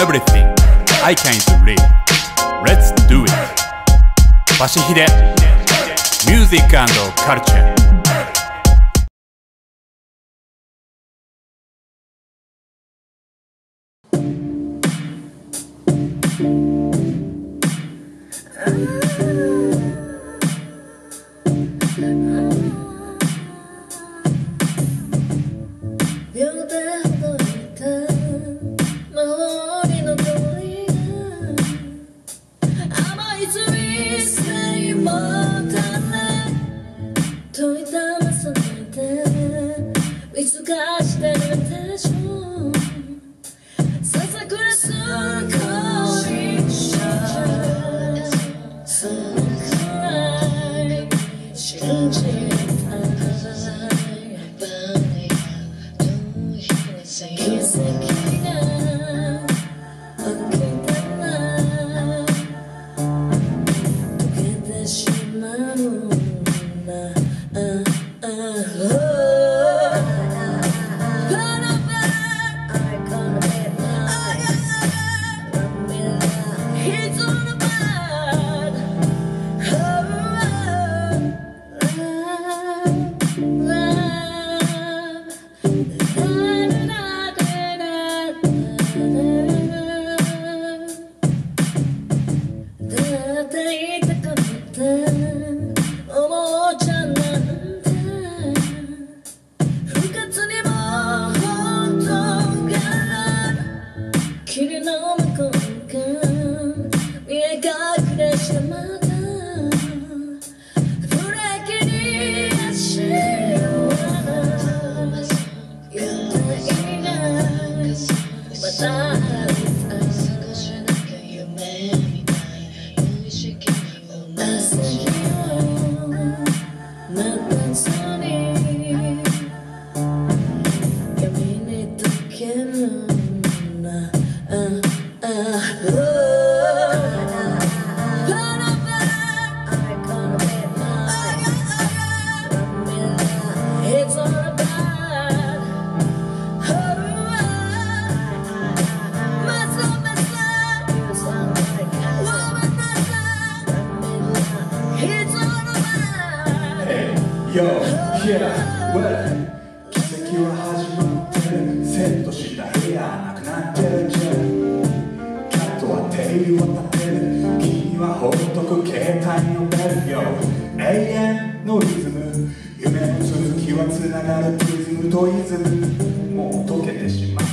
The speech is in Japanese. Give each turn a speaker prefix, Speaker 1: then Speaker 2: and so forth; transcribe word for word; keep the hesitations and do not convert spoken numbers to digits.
Speaker 1: everything I can't read. Let's do it. バシヒデ Music and Culture。
Speaker 2: Yo, yeah, well 奇跡は始まってるセットした部屋なくなってるじゃんキャットは手入れを立てる君はほっとく携帯のベルよ永遠のリズム夢の続きはつながるプリズムとイズムもう溶けてしまう